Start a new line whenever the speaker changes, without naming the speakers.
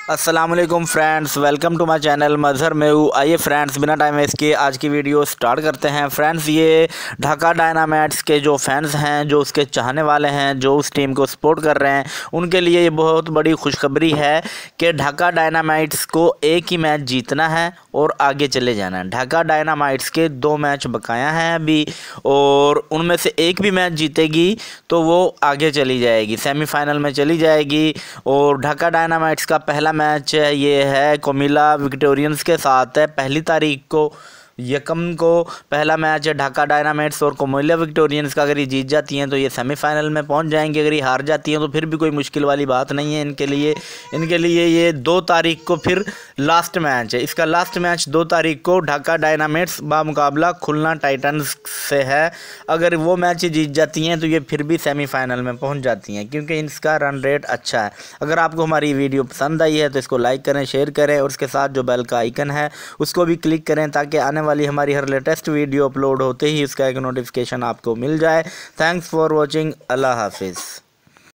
अस्सलाम वालेकुम friends, welcome to my channel Mazhar में हूँ। आइए फ्रेंड्स, बिना टाइम वेस्ट किए आज की वीडियो स्टार्ट करते हैं। फ्रेंड्स, ये ढाका डायनामाइट्स के जो फैंस हैं, जो उसके चाहने वाले हैं, जो उस टीम को सपोर्ट कर रहे हैं, उनके लिए ये बहुत बड़ी खुशखबरी है कि ढाका डायनामाइट्स को एक ही मैच जीतना है और आगे चले जाना है। ढाका डायनामाइट्स के 2 मैच बकाया हैं अभी, और उनमें से एक भी मैच जीतेगी तो वो आगे चली जाएगी, सेमीफाइनल में चली जाएगी। और ढाका डायनामाइट्स का पहला मैच ये है कोमिला विक्टोरियंस के साथ है। पहली तारीख को यकम को पहला मैच है ढाका डायनामाइट्स और कोमिला विक्टोरियंस का। अगर ये जीत जाती हैं तो ये सेमीफाइनल में पहुंच जाएंगे। अगर ये हार जाती हैं तो फिर भी कोई मुश्किल वाली बात नहीं है इनके लिए ये 2 तारीख को फिर लास्ट मैच है। इसका लास्ट मैच 2 तारीख को ढाका डायनामाइट्स बामुकाबला खुलना टाइटंस से है। अगर वो मैच जीत जाती हैं तो ये फिर भी सेमीफाइनल में पहुंच जाती हैं, क्योंकि इसका रन रेट अच्छा है। अगर आपको हमारी वीडियो पसंद आई है तो इसको लाइक करें, शेयर करें, और उसके साथ जो बेल का आइकन है उसको भी क्लिक करें, ताकि आने वाली हमारी हर लेटेस्ट वीडियो अपलोड होते ही उसका एक नोटिफिकेशन आपको मिल जाए। Thanks for watching. अल्लाह हाफिज़।